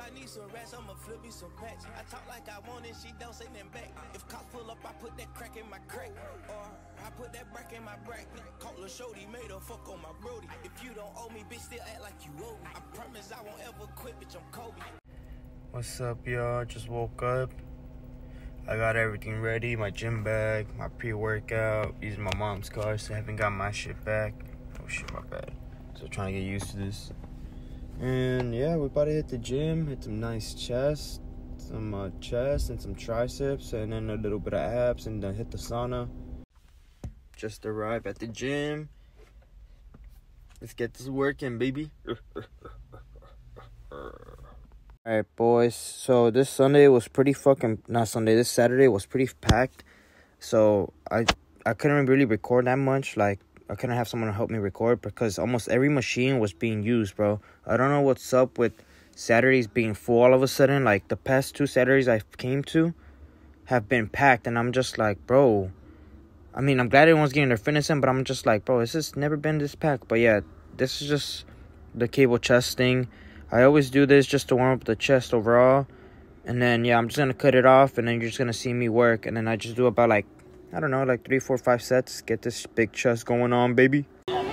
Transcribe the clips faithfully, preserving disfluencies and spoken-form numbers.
I need some rats, I'ma flip me some packs. I talk like I want it, she don't say nothing back. If cops pull up, I put that crack in my crack. Or I put that brack in my brack. Call a shorty, made her fuck on my brody. If you don't owe me, bitch, still act like you owe me. I promise I won't ever quit, bitch, I'm Kobe. What's up, y'all? Just woke up. I got everything ready, my gym bag, my pre-workout, using my mom's car, so I haven't got my shit back. Oh shit, my bad. So trying to get used to this. And yeah, we're about to hit the gym, hit some nice chest, some uh, chest and some triceps, and then a little bit of abs, and then hit the sauna. Just arrived at the gym. Let's get this working, baby. Alright, boys, so this Sunday was pretty fucking, not Sunday, this Saturday was pretty packed, so I I couldn't really record that much, like, I couldn't have someone to help me record, because almost every machine was being used, bro. I don't know what's up with Saturdays being full all of a sudden, like, the past two Saturdays I came to have been packed, and I'm just like, bro, I mean, I'm glad everyone's getting their fitness in, but I'm just like, bro, this has never been this packed, but yeah, this is just the cable chest thing. I always do this just to warm up the chest overall. And then, yeah, I'm just going to cut it off. And then you're just going to see me work. And then I just do about, like, I don't know, like three, four, five sets. Get this big chest going on, baby.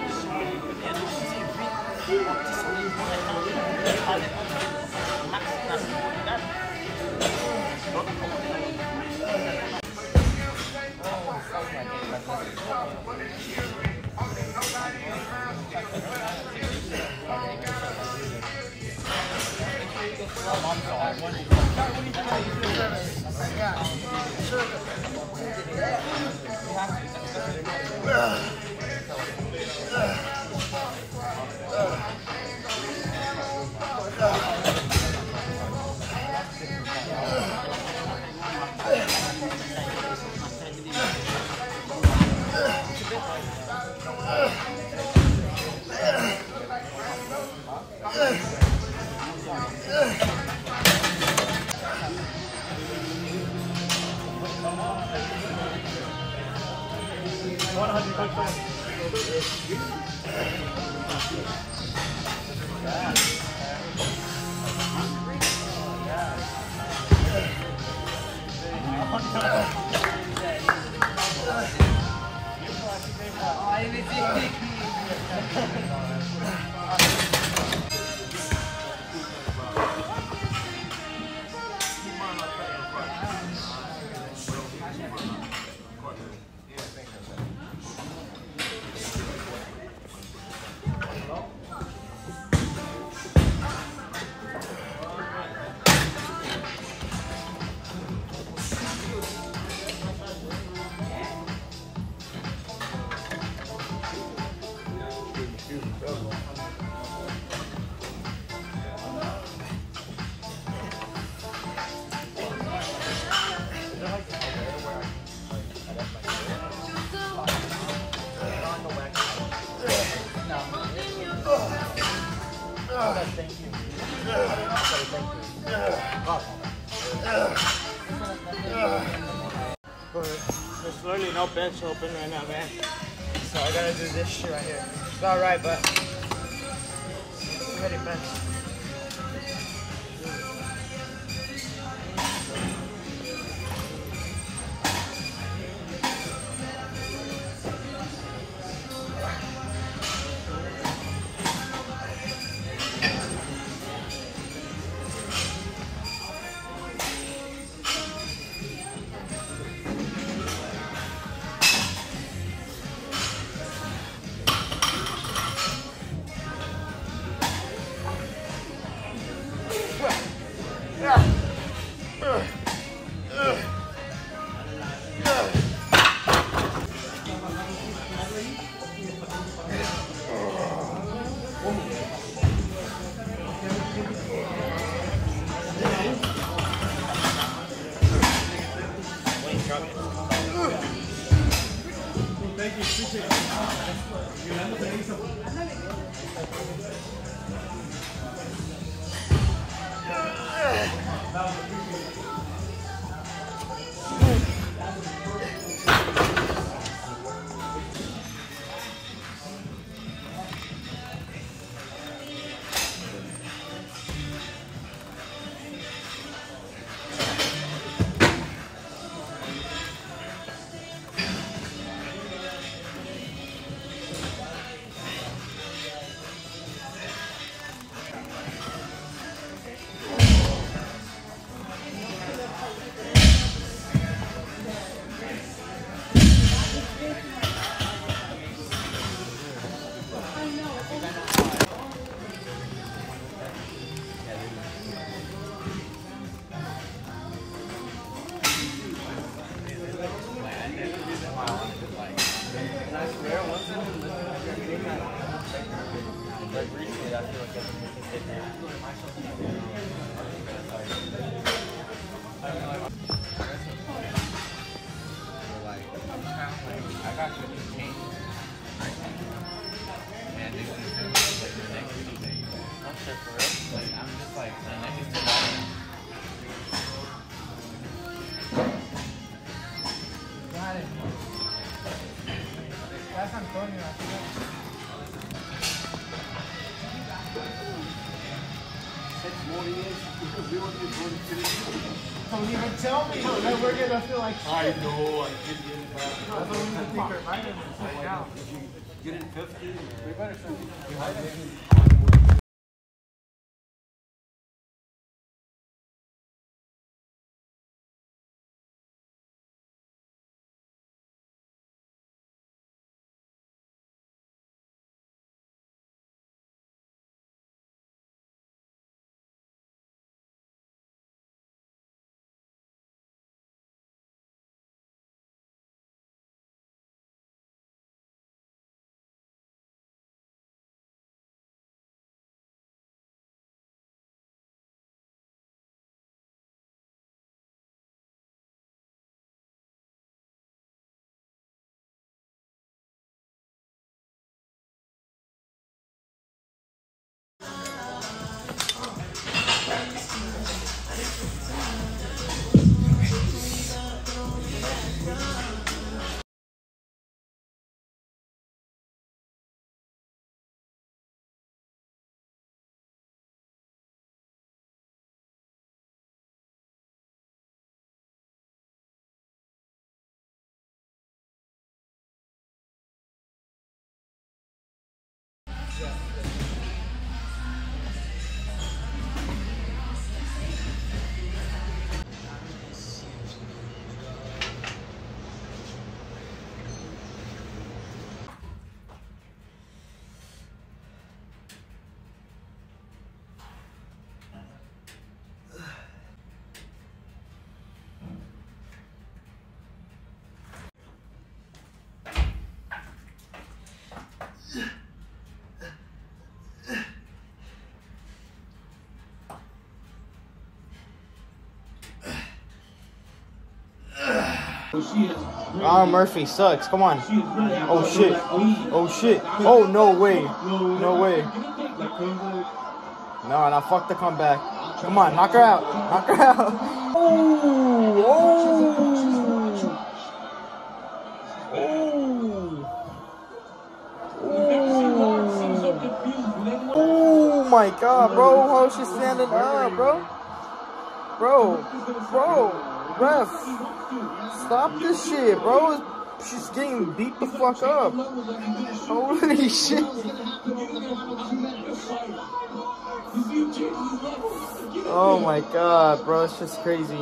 There's literally no bench open right now, man. So I gotta do this shit right here. It's not right, but I'm ready bench. Thank you, appreciate it. I got you the change. And they want to do like the next few days. Oh shit, for real? Like, I'm just like, the next two days. Got it. That's Antonio, I think. Six more years, because we want to go to Philippines. Don't even tell me that we're gonna feel like shit. I know, I didn't get it back. I don't even think our vitamins right now. Did you get it in fifteen? We better start getting vitamins. Ah, Murphy sucks. Come on. Oh shit. Oh shit. Oh no way. No way. No, now fuck the comeback. Come on, knock her out. Knock her out. Oh, oh. Oh. Oh my god, bro. How is she standing up, bro? Bro. Bro. Ref. Stop this shit, bro. She's getting beat the fuck up. Holy shit. Oh my god, bro. It's just crazy.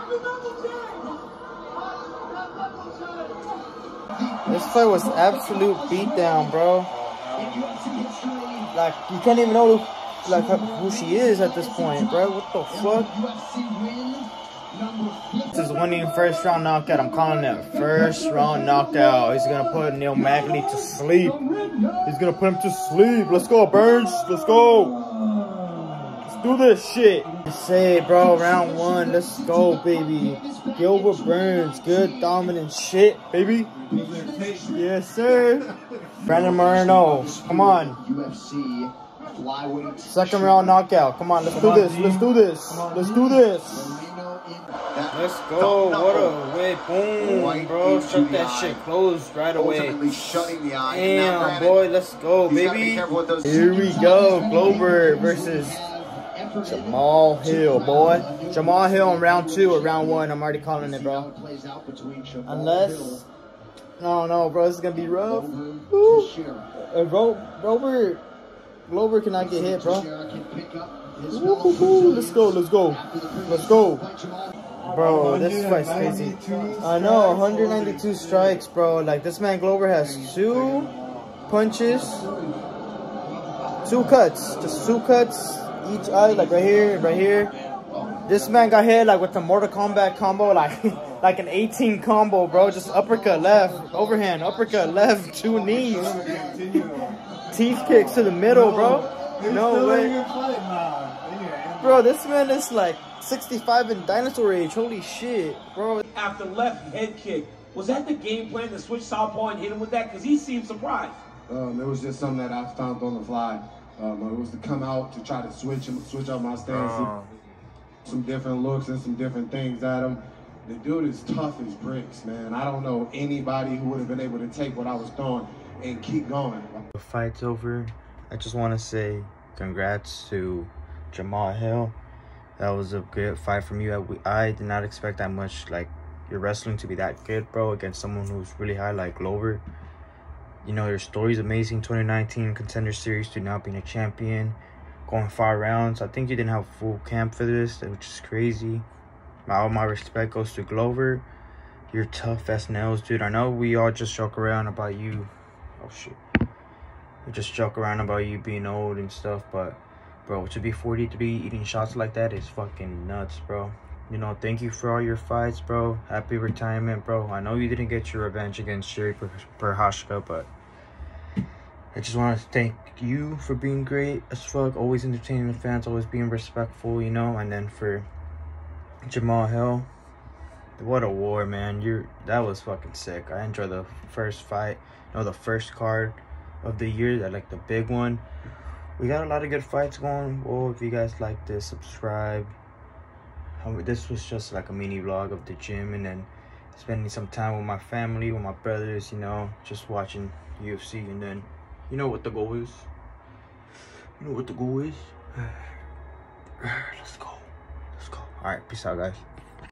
This fight was absolute beatdown, bro. Like, you can't even know like who she is at this point, bro. What the fuck? This is winning first round knockout. I'm calling it first round knockout. He's gonna put Neil Magny to sleep. He's gonna put him to sleep. Let's go, Burns. Let's go. Let's do this shit. Say, bro, round one. Let's go, baby. Gilbert Burns, good dominant shit, baby. Yes, sir. Brandon Moreno, come on. Second round knockout. Come on, let's do this. Let's do this. Let's do this. Let's go. What a way. Boom, bro. Shut that shit closed right away. Damn, boy. Let's go, baby. Here we go. Glover versus Jamal Hill, boy. Jamal Hill in round two or round one. I'm already calling it, bro. Unless... No, no, bro. This is going to be rough. Woo. Uh, bro, Robert... Glover cannot get hit, bro. Ooh, let's go, let's go. Let's go. Bro, this fight's crazy. I know, one hundred ninety-two strikes, bro. Like, this man Glover has two punches, two cuts. Just two cuts each eye, like right here, right here. This man got hit, like, with the Mortal Kombat combo, like, like an eighteen combo, bro. Just uppercut left, overhand, uppercut left, two knees. Teeth kicks to the middle, bro. No way. Bro, this man is like sixty-five in dinosaur age. Holy shit, bro. After left head kick, was that the game plan to switch southpaw and hit him with that? Because he seemed surprised. Um, it was just something that I found on the fly. Um, it was to come out to try to switch him, switch up my stance, oh. some different looks and some different things at him. The dude is tough as bricks, man. I don't know anybody who would have been able to take what I was throwing and keep going. The fight's over. I just want to say congrats to Jamal Hill. That was a good fight from you. I, I did not expect that much, like, your wrestling to be that good, bro, against someone who's really high like Glover. You know, your story's amazing. twenty nineteen Contender Series to now being a champion, going far rounds. I think you didn't have full camp for this, which is crazy. My, all my respect goes to Glover. You're tough as nails, dude. I know we all just joke around about you. Oh, shit. We just joke around about you being old and stuff, but, bro, to be forty, to be eating shots like that is fucking nuts, bro. You know, thank you for all your fights, bro. Happy retirement, bro. I know you didn't get your revenge against Sherry Prochazka, but I just want to thank you for being great as fuck. Always entertaining the fans, always being respectful, you know. And then for Jamal Hill, what a war, man. You're that was fucking sick. I enjoyed the first fight, no, the first card of the year, that like the big one. We got a lot of good fights going. Well, if you guys like this, subscribe. Um, this was just like a mini vlog of the gym, and then spending some time with my family, with my brothers, you know, just watching U F C. And then you know what the goal is. You know what the goal is. Let's go. Let's go. All right, peace out, guys.